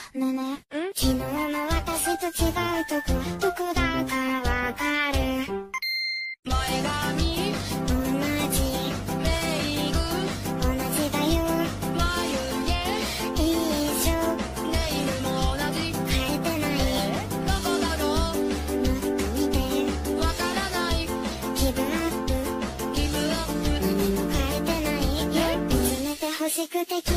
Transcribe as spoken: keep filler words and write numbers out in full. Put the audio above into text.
ねえねえ、昨日の私と違うとこどこだかわかる？前髪同じ、メイク同じだよ、眉毛一緒、ネイルも同じ、変えてない。どこだろう、もっと見て、わからない。ギブアップ、ギブアップ、何も変えてないよ。見つめて欲しくて